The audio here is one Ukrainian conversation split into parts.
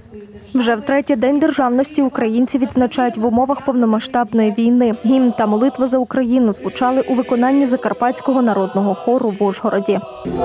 Вже втретє День державності українці відзначають в умовах повномасштабної війни. Гімн та молитва за Україну звучали у виконанні Закарпатського народного хору в Ужгороді.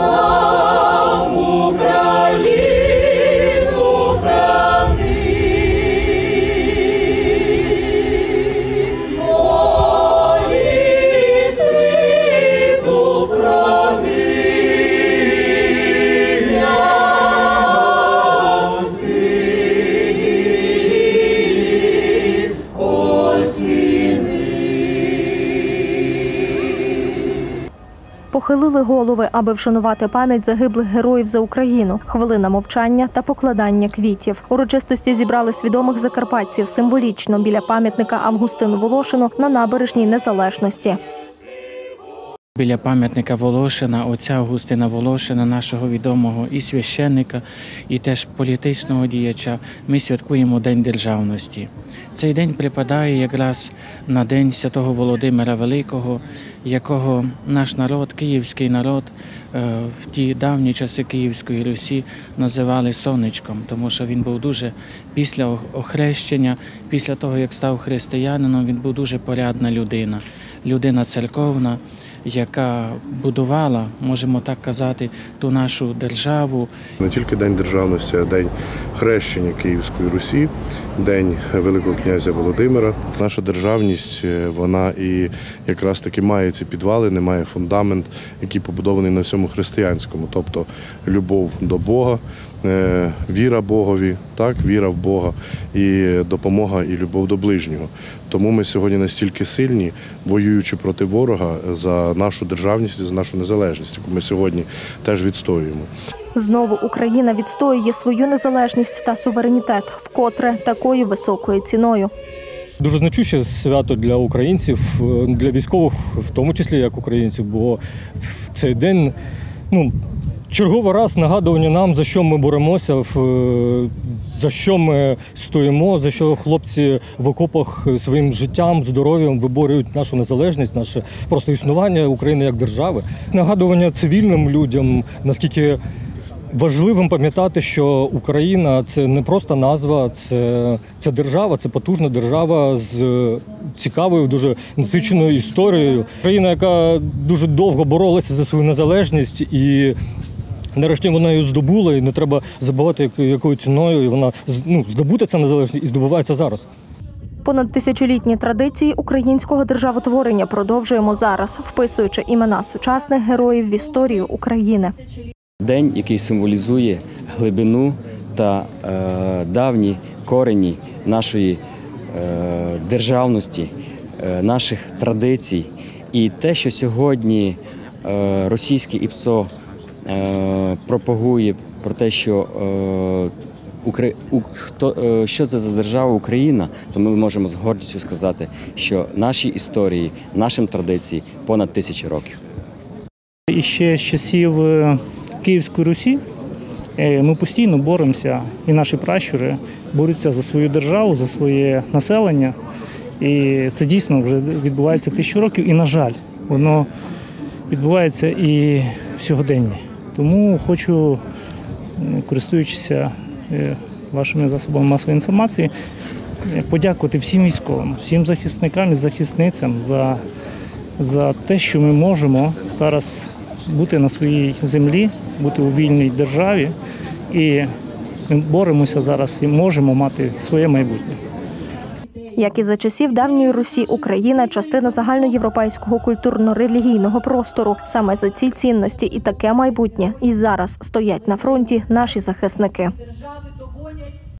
Похилили голови, аби вшанувати пам'ять загиблих героїв за Україну. Хвилина мовчання та покладання квітів. Урочистості зібрали свідомих закарпатців символічно біля пам'ятника Августину Волошину на набережній Незалежності. Біля пам'ятника Волошина, отця Августина Волошина, нашого відомого і священника, і теж політичного діяча, ми святкуємо День державності. Цей день припадає якраз на День Святого Володимира Великого, якого наш народ, київський народ, в ті давні часи Київської Русі називали сонечком, тому що він був дуже, після охрещення, після того, як став християнином, він був дуже порядна людина, людина церковна, яка будувала, можемо так казати, ту нашу державу. Не тільки День державності, а День хрещення Київської Русі, День Великого князя Володимира. Наша державність, вона і якраз таки має ці підвалини, має фундамент, який побудований на всьому християнському, тобто любов до Бога, віра Богові, так, віра в Бога, і допомога, і любов до ближнього. Тому ми сьогодні настільки сильні, воюючи проти ворога за нашу державність і за нашу незалежність, яку ми сьогодні теж відстоюємо. Знову Україна відстоює свою незалежність та суверенітет, вкотре такою високою ціною. Дуже значуще свято для українців, для військових, в тому числі як українців, бо в цей день, черговий раз нагадування нам, за що ми боремося, за що ми стоїмо, за що хлопці в окопах своїм життям, здоров'ям виборюють нашу незалежність, наше просто існування України як держави. Нагадування цивільним людям, наскільки важливим пам'ятати, що Україна – це не просто назва, це держава, це потужна держава з цікавою, дуже насиченою історією. Країна, яка дуже довго боролася за свою незалежність і нарешті вона її здобула, і не треба забувати, якою ціною, і вона здобута ця незалежність і здобувається зараз. Понад тисячолітні традиції українського державотворення продовжуємо зараз, вписуючи імена сучасних героїв в історію України. День, який символізує глибину та давні корені нашої державності, наших традицій. І те, що сьогодні російський ІПСО пропагує про те, що це за держава Україна, то ми можемо з гордістю сказати, що нашій історії, нашим традиції понад 1000 років. І ще з часів Київської Русі ми постійно боремося, і наші пращури борються за свою державу, за своє населення. І це дійсно вже відбувається 1000 років, і, на жаль, воно відбувається і в сьогоденні. Тому хочу, користуючись вашими засобами масової інформації, подякувати всім військовим, всім захисникам і захисницям за те, що ми можемо зараз бути на своїй землі, бути у вільній державі, і ми боремося зараз і можемо мати своє майбутнє. Як і за часів давньої Русі, Україна – частина загальноєвропейського культурно-релігійного простору. Саме за ці цінності і таке майбутнє і зараз стоять на фронті наші захисники.